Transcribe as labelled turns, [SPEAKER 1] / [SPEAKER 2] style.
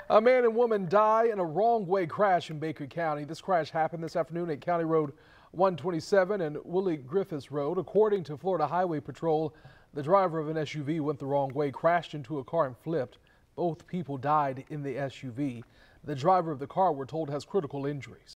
[SPEAKER 1] A man and woman die in a wrong-way crash in Baker County. This crash happened this afternoon at County Road 127 and Willie Griffiths Road. According to Florida Highway Patrol, the driver of an SUV went the wrong way, crashed into a car and flipped. Both people died in the SUV. The driver of the car, we're told, has critical injuries.